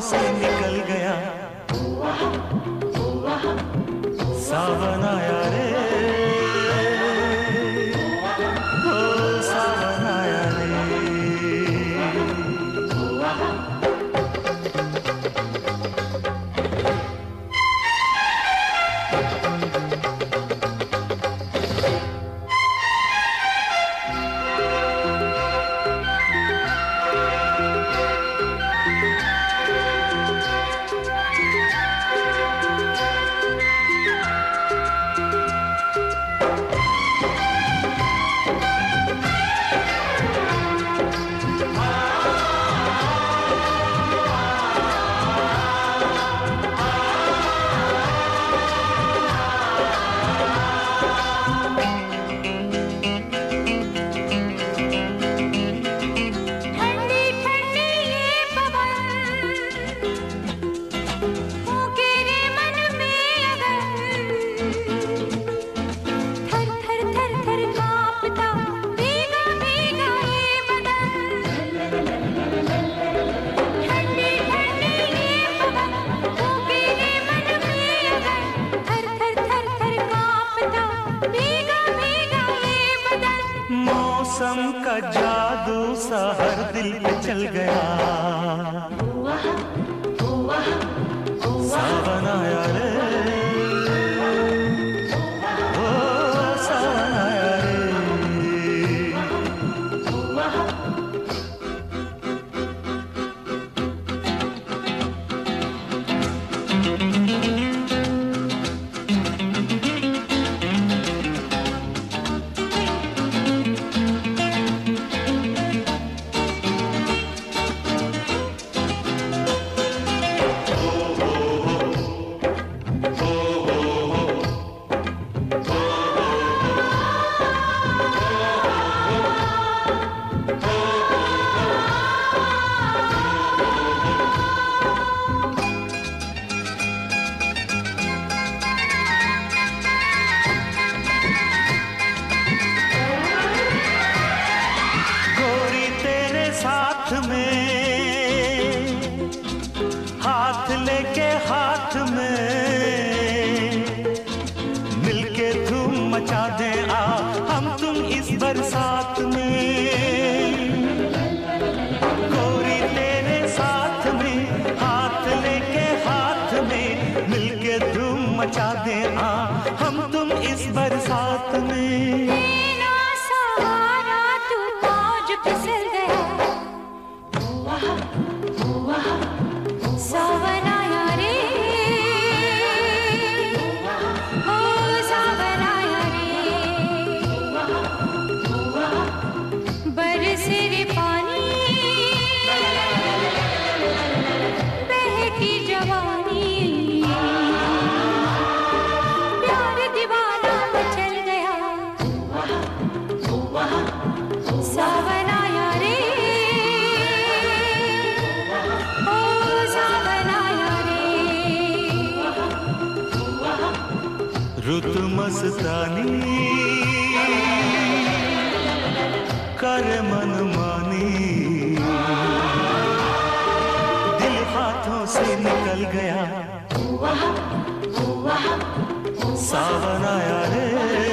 से निकल गया, सावन आया रे, ओ सावन आया रे। मौसम का जादू सा हर दिल पे चल गया, सावन आया रे, ओ सावन आया रे। साथ में हाथ लेके हाथ में मिलके धूम मचा दे, आ हम तुम इस बरसात में। गोरी तेरे साथ में हाथ लेके हाथ में मिलके धूम मचा दे, आ हम तुम इस बरसात में। सावन आया रे, ओ सावन आया रे, बरसे रे पानी, बहकी जवानी, प्यार दीवाना मचल गया, सावन आया रे, रुत मस्तानी कर मनमानी, दिल हाथों से निकल गया, सावन आया रे।